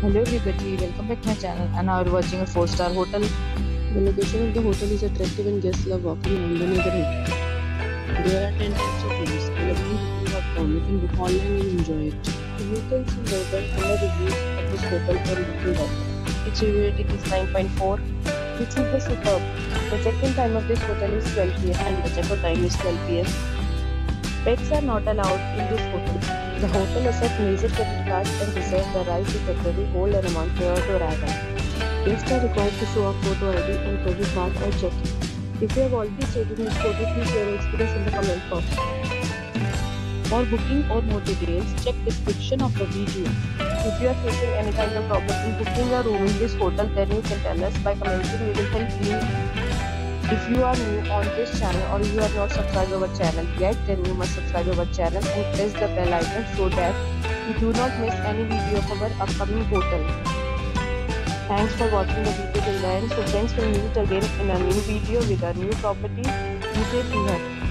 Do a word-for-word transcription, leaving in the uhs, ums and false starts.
Hello everybody, welcome back to my channel and now we're watching a four star hotel. The location of the hotel is attractive and guests love walking around the neighborhood. There are ten types of rooms available on booking dot com. You can book online and enjoy it. You can see more than one hundred reviews of this hotel on booking dot com. Its review rating is nine point four, which is the superb. The check-in time of this hotel is twelve p m and the check-out time is twelve p m Pets are not allowed in this hotel. The hotel accepts major credit cards and reserves the right to temporarily hold an amount prior to arrival. Guests are required to show a photo I D and credit card at check-in. If you have already stayed in this hotel, please share your experience in the comment box. For booking or more details, check description of the video. If you are facing any kind of problem in booking a room in this hotel, then you can tell us by commenting. We will help you. If you are new on this channel or you are not subscribed to our channel yet, then you must subscribe to our channel and press the bell icon so that you do not miss any video of our upcoming hotel. Thanks for watching the video till the end. So friends, will meet again in a new video with a new property. You take care.